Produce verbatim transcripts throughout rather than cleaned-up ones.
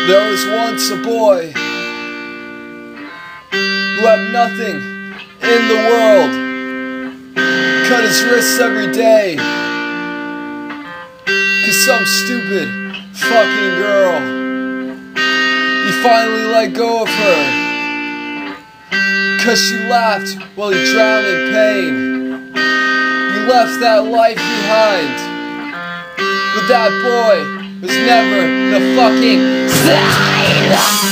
There was once a boy who had nothing in the world, cut his wrists every day, cause some stupid fucking girl, he finally let go of her, cause she laughed while he drowned in pain. He left that life behind, but that boy was never the fucking same.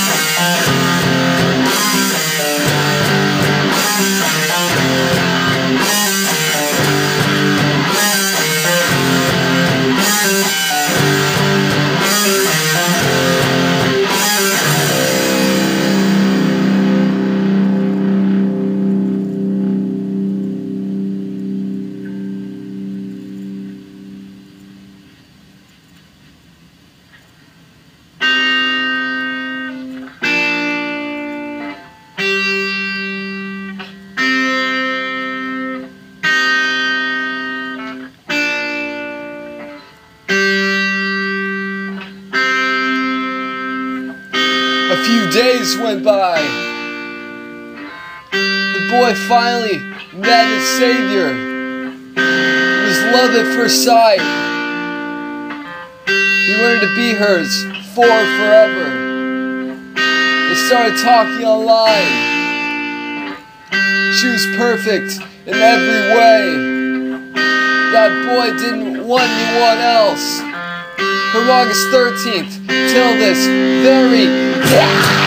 A few days went by. The boy finally met his savior. It was love at first sight. He wanted to be hers for forever. They started talking online. She was perfect in every way. That boy didn't want anyone else. From August thirteenth till this very day.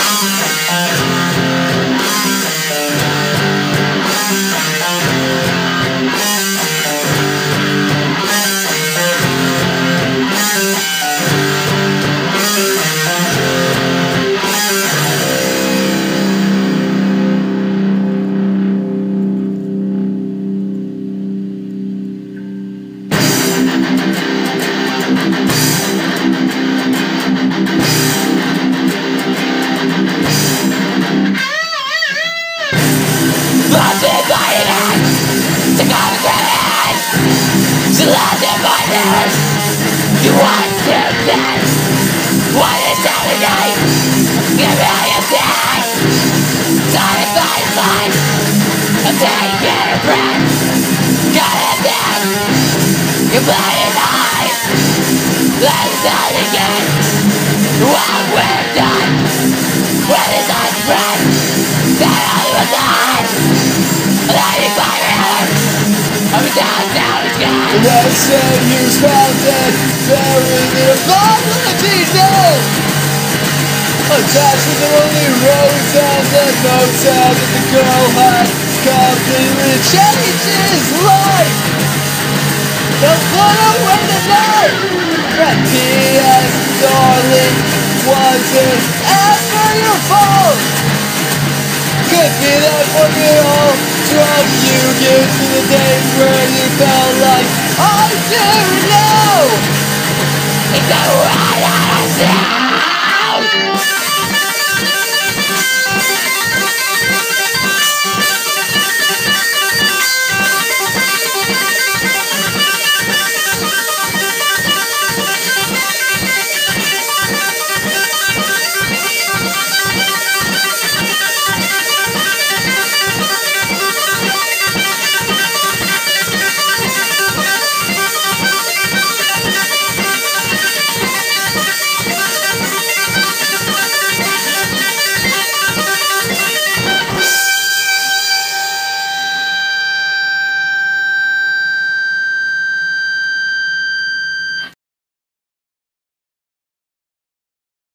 You want to this? What is Saturday? Give me all your day. Sorry, fine, fine. I'm taking a breath. Got it then. You're playing high. Let's start again. When we're done. When it's on spread. That all was on. ninety-five hours. I'm down, down again. And they said he was found dead, buried in a bottle of diesel, attached with the only rose and the note said that the girl had completely changed his life. They'll put away the night. And P S darling, wasn't ever your fault. Could be that one it all drove you get to the days where you felt like I do now. It's a right out of